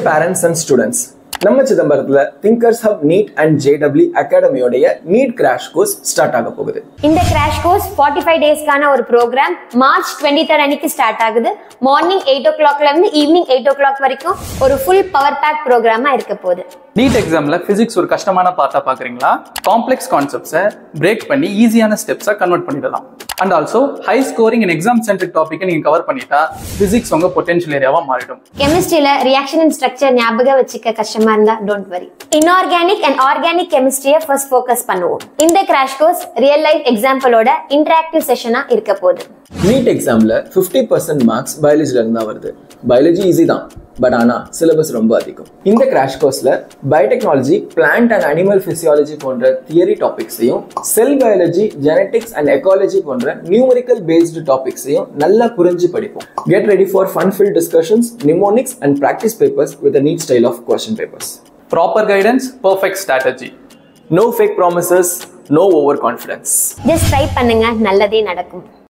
Dear parents and students, நம்ம சிதம்பரத்துல Thinkers Hub Neet and JW Academy உடைய Neet crash course start ஆக போகுது. இந்த crash course 45 டேஸ்க்கான ஒரு ப்ரோக்ராம் மார்ச் 23 அன்னைக்கு ஸ்டார்ட் ஆகுது. மார்னிங் 8 o'clockல இருந்து ஈவினிங் 8 o'clock வரைக்கும் ஒரு ஃபுல் பவர் பேக் ப்ரோக்ராமா இருக்க போகுது. நீட் எக்ஸாம்ல பிசிக்ஸ் ஒரு கஷ்டமான பார்ட்டா பாக்குறீங்களா? காம்ப்ளெக்ஸ் கான்செப்ட்ஸை பிரேக் பண்ணி ஈஸியான ஸ்டெப்ஸா கன்வெர்ட் பண்ணிடலாம். And also high scoring and exam centric டாபிக்கை நீங்க கவர் பண்ணிட்டா பிசிக்ஸ் உங்க பொட்டன்ஷியல் ஏரியாவா மாறிடும். கெமிஸ்ட்ரியில ரியாக்ஷன் அண்ட் ஸ்ட்ரக்சர் ஞாபகம் வச்சுக்க கஷ்டமா இருந்தா don't worry. Inorganic and organic கெமிஸ்ட்ரியை ஃபர்ஸ்ட் ஃபோக்கஸ் பண்ணுவோம். இந்த கிராஷ் கோர்ஸ் ரியல் லைஃப் எக்ஸாம்பிளோட இன்டராக்டிவ் செஷனா இருக்க போகுது. நீட் எக்ஸாம்ல 50% மார்க்ஸ் பயாலஜில இருந்தா வருது. பயாலஜி ஈஸி தான், பட் ஆனா சிலபஸ் ரொம்ப அதிகம். இந்த கிராஷ் கோர்ஸ்ல biotechnology, plant and animal physiology போன்ற தியரி டாபிக்ஸையும், cell biology, genetics and ecology போன்ற நியூமரிக்கல் பேஸ்டு டாபிக்ஸையும் நல்லா புரிஞ்சு படிப்போம். Get ready for fun-filled discussions, mnemonics and practice papers with a neat style of question papers. Proper guidance, perfect strategy. No fake promises, no overconfidence. Just try பண்ணுங்க, நல்லதே நடக்கும்.